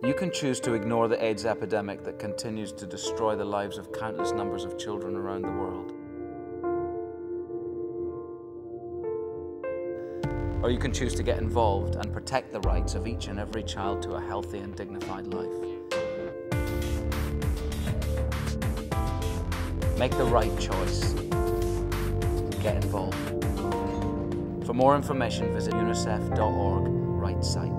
You can choose to ignore the AIDS epidemic that continues to destroy the lives of countless numbers of children around the world. Or you can choose to get involved and protect the rights of each and every child to a healthy and dignified life. Make the right choice. Get involved. For more information, visit unicef.org right site.